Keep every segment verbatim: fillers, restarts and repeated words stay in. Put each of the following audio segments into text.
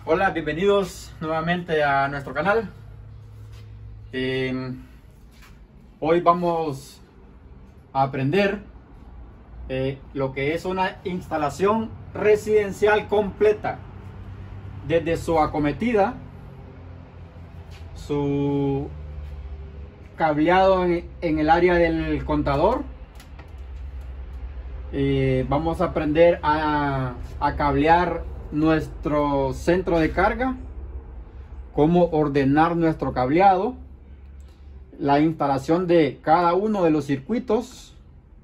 Hola, bienvenidos nuevamente a nuestro canal. Eh, hoy vamos a aprender eh, lo que es una instalación residencial completa, desde su acometida, su cableado en, en el área del contador. Eh, vamos a aprender a, a cablear nuestro centro de carga, cómo ordenar nuestro cableado, la instalación de cada uno de los circuitos,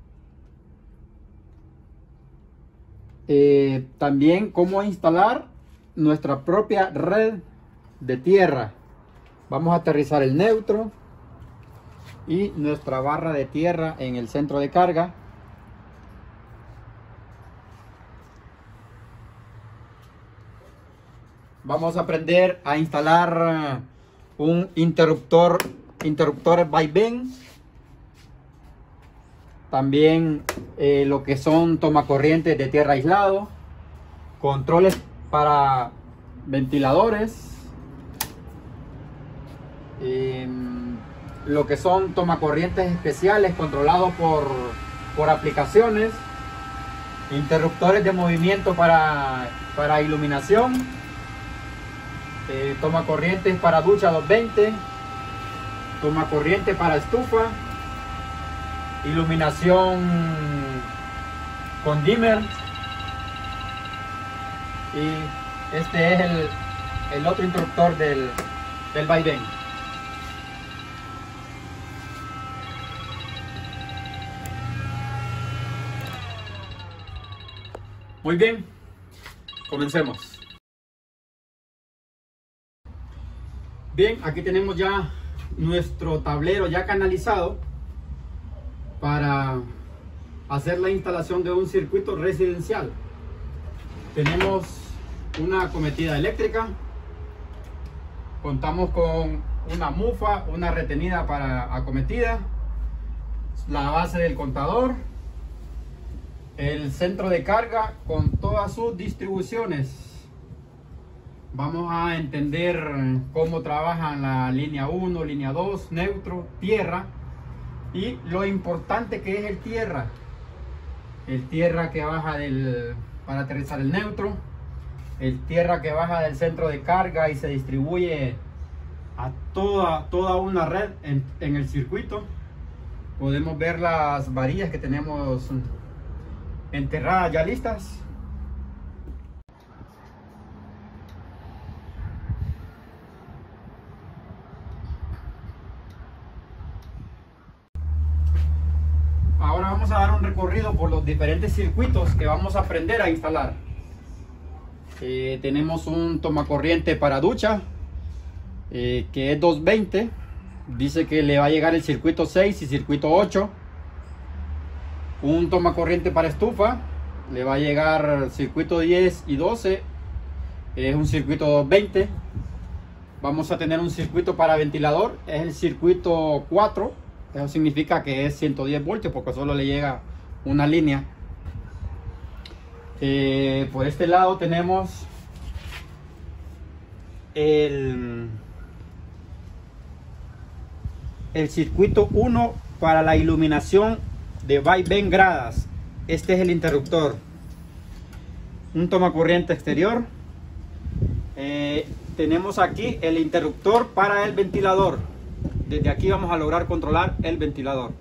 eh, también cómo instalar nuestra propia red de tierra. Vamos a aterrizar el neutro y nuestra barra de tierra en el centro de carga. Vamos a aprender a instalar un interruptor, interruptor vaivén. También eh, lo que son tomacorrientes de tierra aislado, controles para ventiladores, eh, lo que son tomacorrientes especiales controlados por, por aplicaciones, interruptores de movimiento para, para iluminación. Eh, toma corrientes para ducha doscientos veinte, toma corriente para estufa, iluminación con dimmer, y este es el, el otro interruptor del, del vaivén. Muy bien, comencemos. Bien, aquí tenemos ya nuestro tablero ya canalizado para hacer la instalación de un circuito residencial. Tenemos una acometida eléctrica, contamos con una mufa, una retenida para acometida, la base del contador, el centro de carga con todas sus distribuciones. Vamos a entender cómo trabajan la línea uno, línea dos, neutro, tierra, y lo importante que es el tierra. El tierra que baja del, para aterrizar el neutro, el tierra que baja del centro de carga y se distribuye a toda, toda una red en, en el circuito. Podemos ver las varillas que tenemos enterradas ya listas. Ahora vamos a dar un recorrido por los diferentes circuitos que vamos a aprender a instalar. Eh, tenemos un tomacorriente para ducha, eh, que es doscientos veinte. Dice que le va a llegar el circuito seis y circuito ocho. Un tomacorriente para estufa, le va a llegar circuito diez y doce. Es un circuito doscientos veinte. Vamos a tener un circuito para ventilador, es el circuito cuatro. Eso significa que es ciento diez voltios porque solo le llega una línea. Eh, por este lado tenemos el, el circuito uno para la iluminación de vaivén gradas. Este es el interruptor. Un tomacorriente exterior. Eh, tenemos aquí el interruptor para el ventilador. Desde aquí vamos a lograr controlar el ventilador.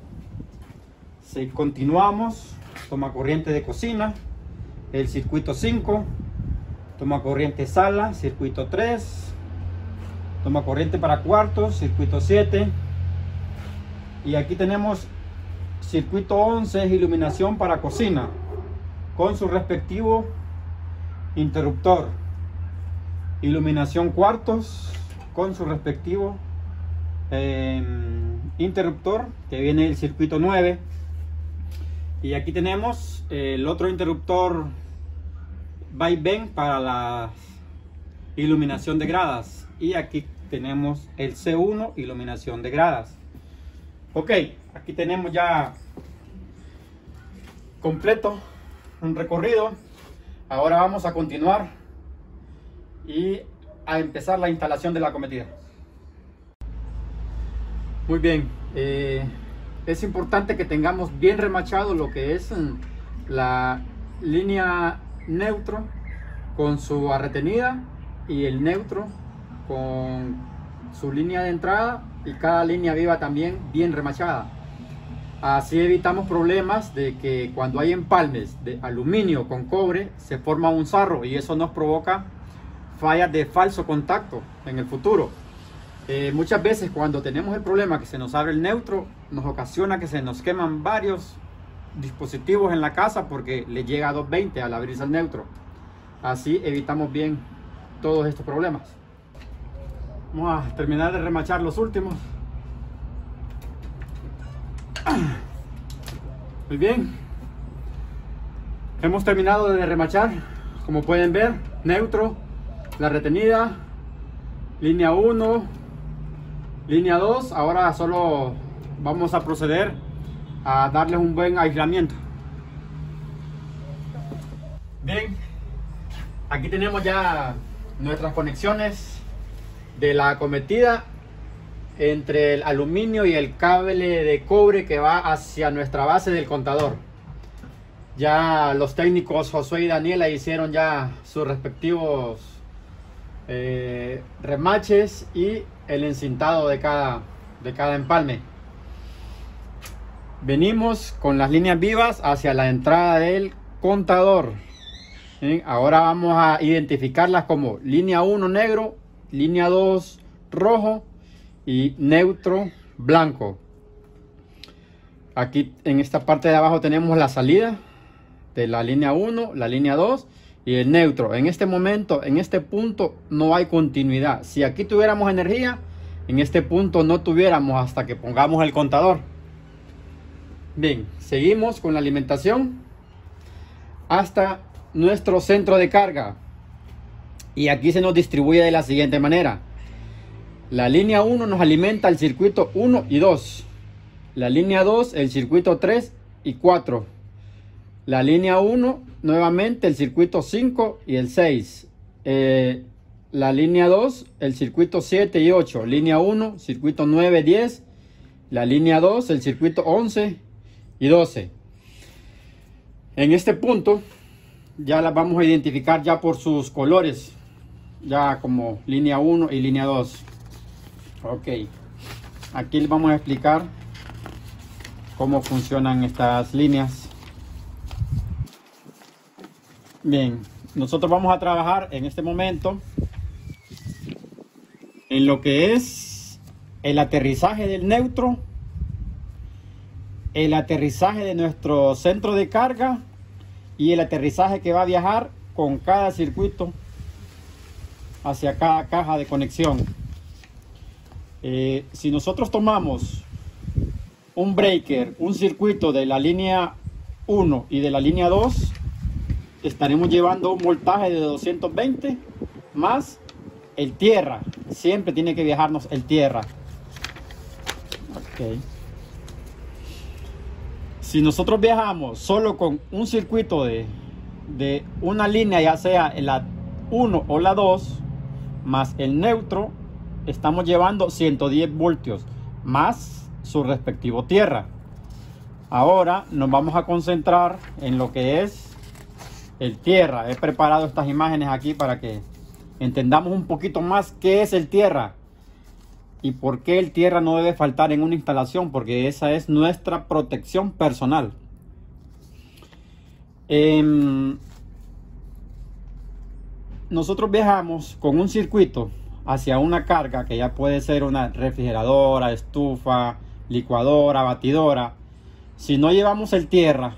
Si continuamos, toma corriente de cocina, el circuito cinco, toma corriente sala, circuito tres, toma corriente para cuartos, circuito siete, y aquí tenemos circuito once, iluminación para cocina, con su respectivo interruptor, iluminación cuartos, con su respectivo Eh, interruptor, que viene el circuito nueve, y aquí tenemos el otro interruptor vaivén para la iluminación de gradas, y aquí tenemos el C uno, iluminación de gradas. Ok, aquí tenemos ya completo un recorrido. Ahora vamos a continuar y a empezar la instalación de la cometida. Muy bien, eh, es importante que tengamos bien remachado lo que es la línea neutro con su retenida y el neutro con su línea de entrada, y cada línea viva también bien remachada. Así evitamos problemas de que cuando hay empalmes de aluminio con cobre se forma un sarro, y eso nos provoca fallas de falso contacto en el futuro. Eh, muchas veces cuando tenemos el problema que se nos abre el neutro, nos ocasiona que se nos queman varios dispositivos en la casa porque le llega a doscientos veinte al abrirse el neutro. Así evitamos bien todos estos problemas. Vamos a terminar de remachar los últimos. Muy bien, hemos terminado de remachar. Como pueden ver, neutro, la retenida, línea uno, línea dos. Ahora solo vamos a proceder a darles un buen aislamiento. Bien, aquí tenemos ya nuestras conexiones de la acometida entre el aluminio y el cable de cobre que va hacia nuestra base del contador. Ya los técnicos Josué y Daniela hicieron ya sus respectivos eh, remaches y el encintado de cada, de cada empalme. Venimos con las líneas vivas hacia la entrada del contador. ¿Sí? Ahora vamos a identificarlas como línea uno negro, línea dos rojo y neutro blanco. Aquí en esta parte de abajo tenemos la salida de la línea uno, la línea dos y el neutro. En este momento, en este punto no hay continuidad. Si aquí tuviéramos energía, en este punto no tuviéramos hasta que pongamos el contador. Bien, seguimos con la alimentación hasta nuestro centro de carga, y aquí se nos distribuye de la siguiente manera. La línea uno nos alimenta el circuito uno y dos, la línea dos el circuito tres y cuatro, la línea uno nuevamente el circuito cinco y el seis, eh, la línea dos el circuito siete y ocho, línea uno circuito nueve, diez, la línea dos el circuito once y doce. En este punto ya las vamos a identificar ya por sus colores, ya como línea uno y línea dos. Ok, aquí les vamos a explicar cómo funcionan estas líneas. Bien, nosotros vamos a trabajar en este momento en lo que es el aterrizaje del neutro, el aterrizaje de nuestro centro de carga y el aterrizaje que va a viajar con cada circuito hacia cada caja de conexión. Eh, si nosotros tomamos un breaker, un circuito de la línea uno y de la línea dos, estaremos llevando un voltaje de doscientos veinte más el tierra. Siempre tiene que viajarnos el tierra. Okay. Si nosotros viajamos solo con un circuito de, de una línea, ya sea la uno o la dos, más el neutro, estamos llevando ciento diez voltios más su respectivo tierra. Ahora nos vamos a concentrar en lo que es el tierra. He preparado estas imágenes aquí para que entendamos un poquito más qué es el tierra y por qué el tierra no debe faltar en una instalación, porque esa es nuestra protección personal. Eh, nosotros viajamos con un circuito hacia una carga que ya puede ser una refrigeradora, estufa, licuadora, batidora. Si no llevamos el tierra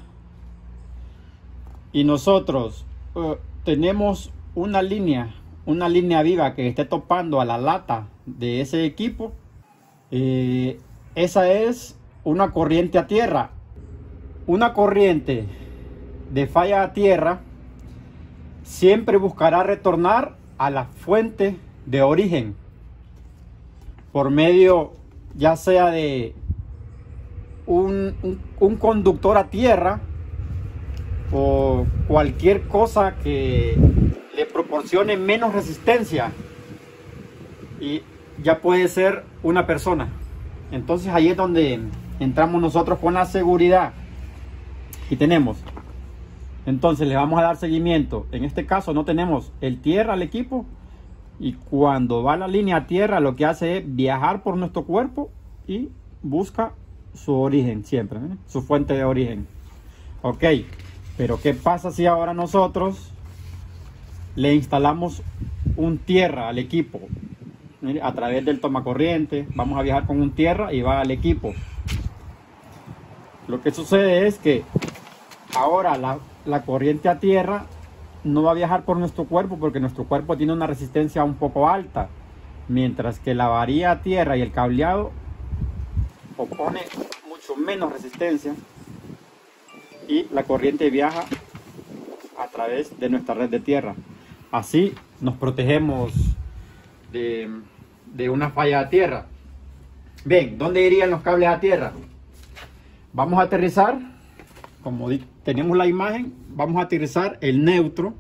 y nosotros uh, tenemos una línea, una línea viva que esté topando a la lata de ese equipo, eh, esa es una corriente a tierra. Una corriente de falla a tierra siempre buscará retornar a la fuente de origen por medio ya sea de un, un, un conductor a tierra o cualquier cosa que le proporcione menos resistencia, y ya puede ser una persona. Entonces ahí es donde entramos nosotros con la seguridad. Y tenemos, entonces le vamos a dar seguimiento. En este caso no tenemos el tierra al equipo, y cuando va la línea a tierra lo que hace es viajar por nuestro cuerpo y busca su origen siempre, ¿eh? Su fuente de origen. Ok, pero ¿qué pasa si ahora nosotros le instalamos un tierra al equipo? Mire, a través del tomacorriente vamos a viajar con un tierra y va al equipo. Lo que sucede es que ahora la, la corriente a tierra no va a viajar por nuestro cuerpo, porque nuestro cuerpo tiene una resistencia un poco alta, mientras que la varilla a tierra y el cableado opone mucho menos resistencia, y la corriente viaja a través de nuestra red de tierra. Así nos protegemos de, de una falla a tierra. Bien, ¿dónde irían los cables a tierra? Vamos a aterrizar, como tenemos la imagen, vamos a aterrizar el neutro.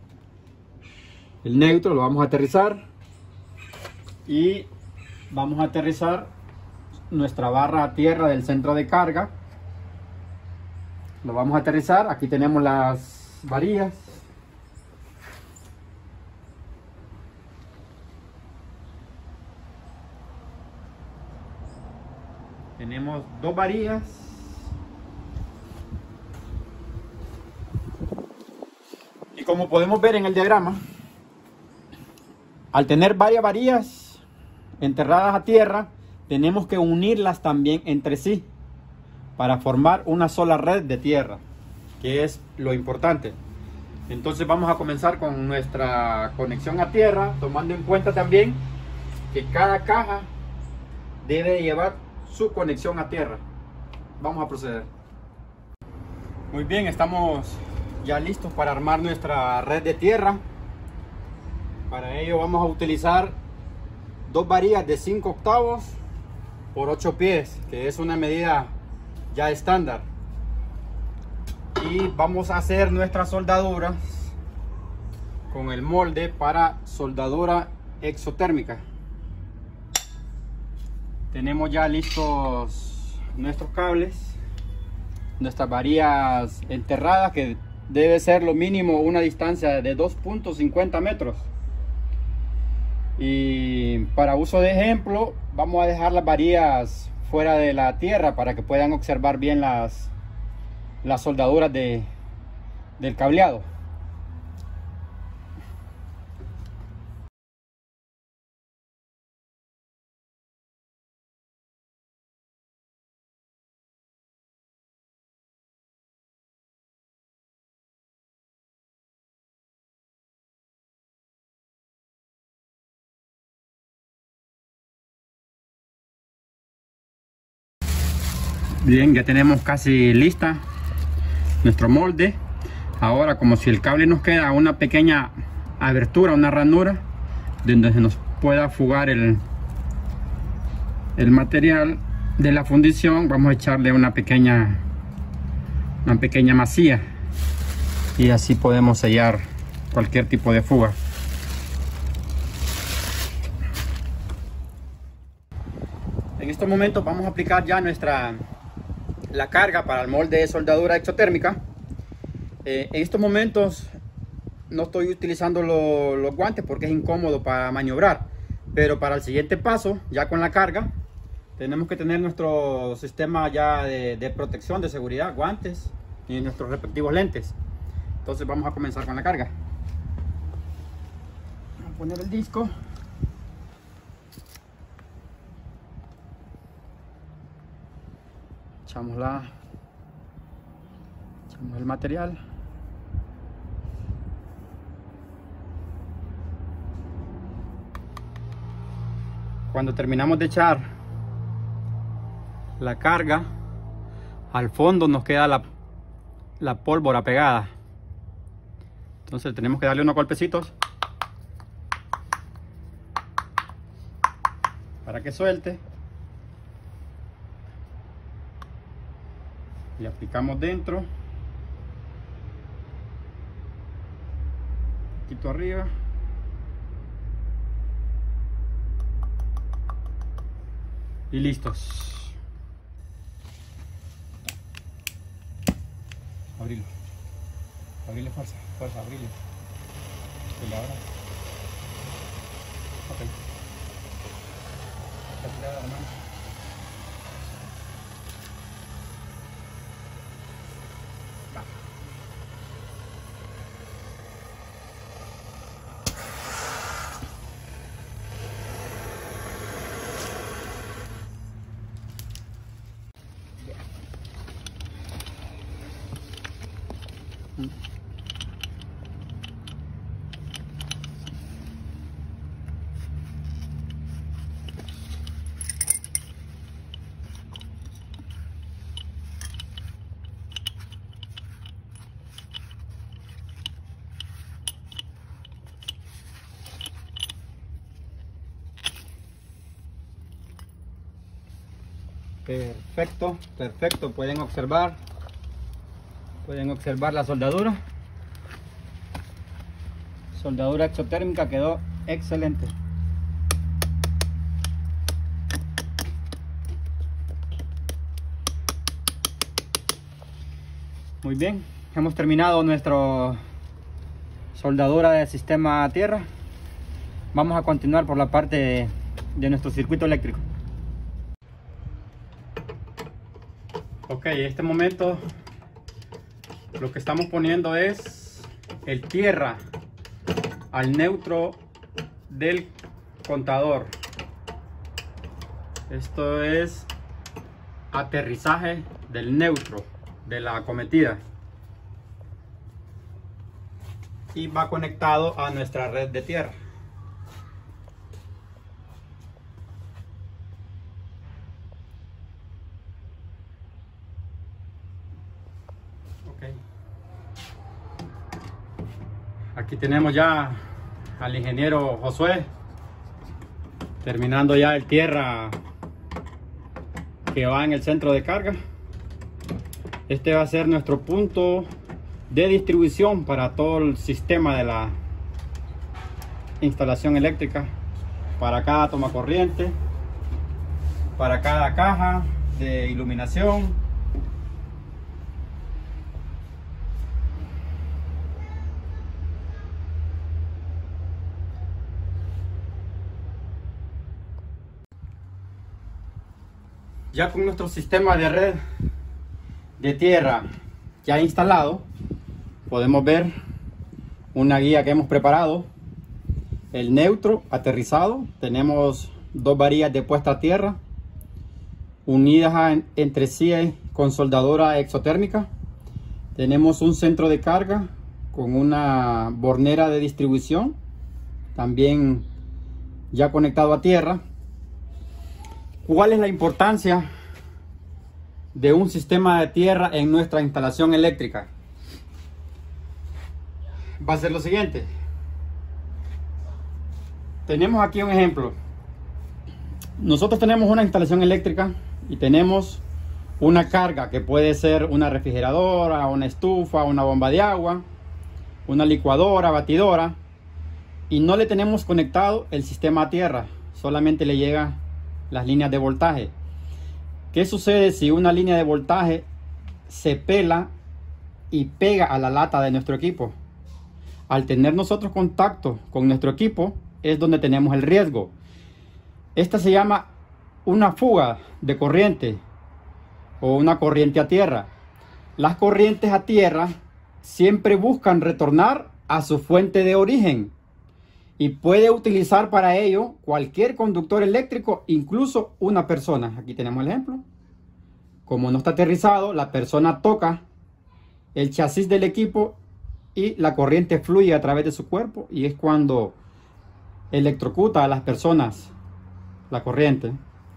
El neutro lo vamos a aterrizar, y vamos a aterrizar nuestra barra a tierra del centro de carga. Lo vamos a aterrizar. Aquí tenemos las varillas. Tenemos dos varillas. Y como podemos ver en el diagrama, al tener varias varillas enterradas a tierra, tenemos que unirlas también entre sí para formar una sola red de tierra, que es lo importante. Entonces vamos a comenzar con nuestra conexión a tierra, tomando en cuenta también que cada caja debe llevar su conexión a tierra. Vamos a proceder. Muy bien, estamos ya listos para armar nuestra red de tierra. Para ello vamos a utilizar dos varillas de cinco octavos por ocho pies, que es una medida ya estándar. Y vamos a hacer nuestras soldaduras con el molde para soldadura exotérmica. Tenemos ya listos nuestros cables, nuestras varillas enterradas, que debe ser lo mínimo una distancia de dos punto cincuenta metros. Y para uso de ejemplo vamos a dejar las varillas fuera de la tierra para que puedan observar bien las, las soldaduras de, del cableado. Bien, ya tenemos casi lista nuestro molde. Ahora, como si el cable nos queda una pequeña abertura, una ranura donde se nos pueda fugar el, el material de la fundición, vamos a echarle una pequeña una pequeña masilla, y así podemos sellar cualquier tipo de fuga. En estos momentos vamos a aplicar ya nuestra la carga para el molde de soldadura exotérmica. Eh, en estos momentos no estoy utilizando lo, los guantes porque es incómodo para maniobrar, pero para el siguiente paso, ya con la carga, tenemos que tener nuestro sistema ya de, de protección, de seguridad, guantes y nuestros respectivos lentes. Entonces vamos a comenzar con la carga. Vamos a poner el disco. Echamos la echamos el material. Cuando terminamos de echar la carga, al fondo nos queda la, la pólvora pegada. Entonces tenemos que darle unos golpecitos para que suelte. Y aplicamos dentro. poquito arriba. Y listos. Abrilo. Abrile fuerza, fuerza, abrile. Que la abra. Ok. Está tirada la mano. Perfecto, perfecto. Pueden observar, pueden observar la soldadura. Soldadura exotérmica quedó excelente. Muy bien, hemos terminado nuestra soldadura del sistema a tierra. Vamos a continuar por la parte de, de nuestro circuito eléctrico. Ok, en este momento lo que estamos poniendo es el tierra al neutro del contador. Esto es aterrizaje del neutro de la acometida y va conectado a nuestra red de tierra. Aquí tenemos ya al ingeniero Josué terminando ya el tierra que va en el centro de carga. Este va a ser nuestro punto de distribución para todo el sistema de la instalación eléctrica, para cada toma corriente, para cada caja de iluminación. Ya con nuestro sistema de red de tierra ya instalado, podemos ver una guía que hemos preparado. El neutro aterrizado, tenemos dos varillas de puesta a tierra unidas entre sí con soldadura exotérmica. Tenemos un centro de carga con una bornera de distribución también ya conectado a tierra. ¿Cuál es la importancia de un sistema de tierra en nuestra instalación eléctrica? Va a ser lo siguiente. Tenemos aquí un ejemplo. Nosotros tenemos una instalación eléctrica y tenemos una carga que puede ser una refrigeradora, una estufa, una bomba de agua, una licuadora, batidora, y no le tenemos conectado el sistema a tierra, solamente le llega las líneas de voltaje. ¿Qué sucede si una línea de voltaje se pela y pega a la lata de nuestro equipo? Al tener nosotros contacto con nuestro equipo es donde tenemos el riesgo. Esta se llama una fuga de corriente o una corriente a tierra. Las corrientes a tierra siempre buscan retornar a su fuente de origen y puede utilizar para ello cualquier conductor eléctrico, incluso una persona. Aquí tenemos el ejemplo. Como no está aterrizado, la persona toca el chasis del equipo y la corriente fluye a través de su cuerpo, y es cuando electrocuta a las personas la corriente.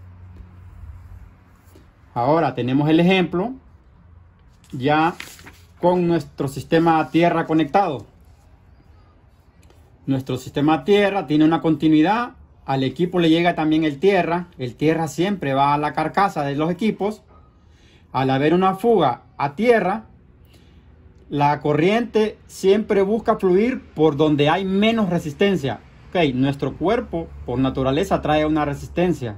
Ahora tenemos el ejemplo ya con nuestro sistema a tierra conectado. Nuestro sistema a tierra tiene una continuidad, al equipo le llega también el tierra, el tierra siempre va a la carcasa de los equipos. Al haber una fuga a tierra, La corriente siempre busca fluir por donde hay menos resistencia. Ok, nuestro cuerpo por naturaleza trae una resistencia.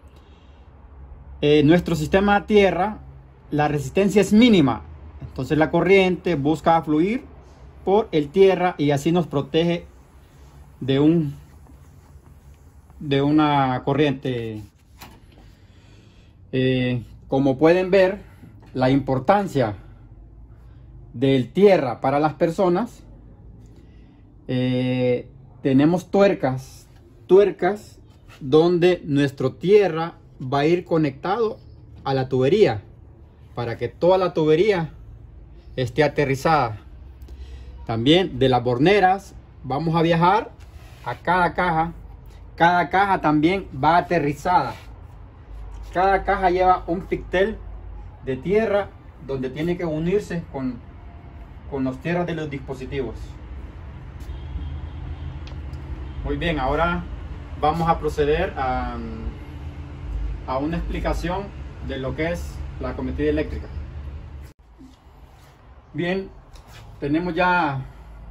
Eh, nuestro sistema Tierra, la resistencia es mínima. Entonces la corriente busca fluir por el tierra y así nos protege de un de una corriente. Eh, como pueden ver, la importancia del tierra para las personas. Eh, tenemos tuercas, tuercas donde nuestro tierra va a ir conectado a la tubería para que toda la tubería esté aterrizada. También de las borneras vamos a viajar a cada caja. Cada caja también va aterrizada. Cada caja lleva un pictel de tierra donde tiene que unirse con, con las tierras de los dispositivos. Muy bien, ahora vamos a proceder a, a una explicación de lo que es la cometida eléctrica. Bien, tenemos ya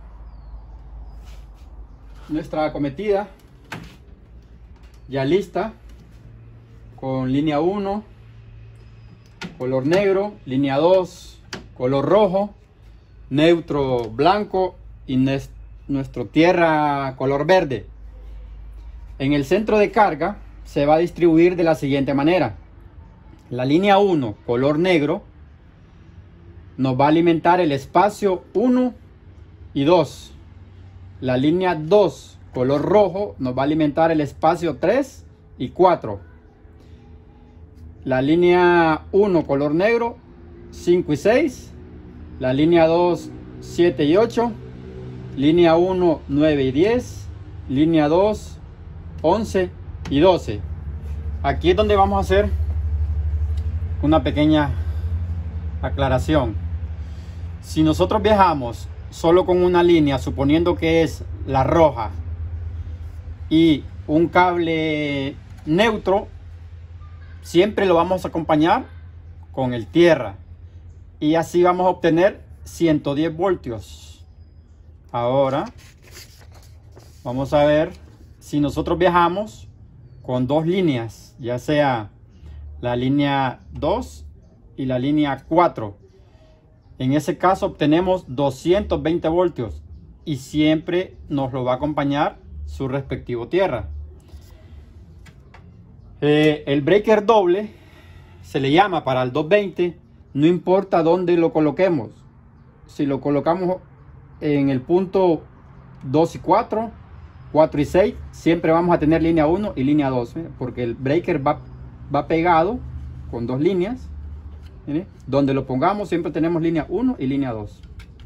nuestra cometida ya lista, con línea uno color negro, línea dos color rojo, neutro blanco y nuestro tierra color verde. En el centro de carga se va a distribuir de la siguiente manera: la línea uno color negro nos va a alimentar el espacio uno y dos. La línea dos color rojo nos va a alimentar el espacio tres y cuatro. La línea uno color negro cinco y seis. La línea dos siete y ocho. Línea uno nueve y diez. Línea dos once y doce. Aquí es donde vamos a hacer una pequeña aclaración. Si nosotros viajamos solo con una línea, suponiendo que es la roja y un cable neutro, siempre lo vamos a acompañar con el tierra y así vamos a obtener ciento diez voltios. Ahora vamos a ver si nosotros viajamos con dos líneas, ya sea la línea dos y la línea cuatro. En ese caso obtenemos doscientos veinte voltios y siempre nos lo va a acompañar su respectivo tierra. Eh, el breaker doble se le llama para el doscientos veinte, no importa dónde lo coloquemos. Si lo colocamos en el punto dos y cuatro, cuatro y seis, siempre vamos a tener línea uno y línea dos, ¿eh? Porque el breaker va, va pegado con dos líneas. ¿Eh? Donde lo pongamos siempre tenemos línea uno y línea dos.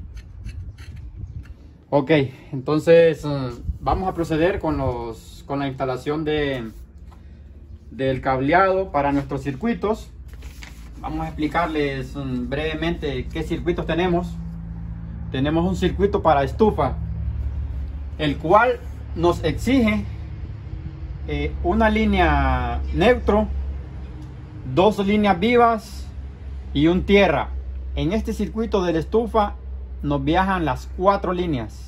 Ok, entonces uh, vamos a proceder con, los, con la instalación de, del cableado para nuestros circuitos. Vamos a explicarles um, brevemente qué circuitos tenemos. Tenemos un circuito para estufa, el cual nos exige eh, una línea neutro, dos líneas vivas y un tierra. En este circuito de la estufa nos viajan las cuatro líneas.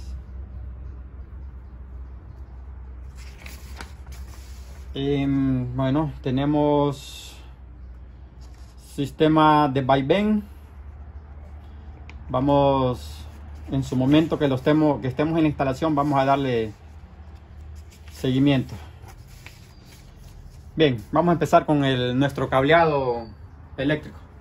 Eh, bueno, tenemos sistema de vaivén. Vamos, en su momento que lo estemos, que estemos en la instalación, vamos a darle seguimiento. Bien, vamos a empezar con el, nuestro cableado eléctrico.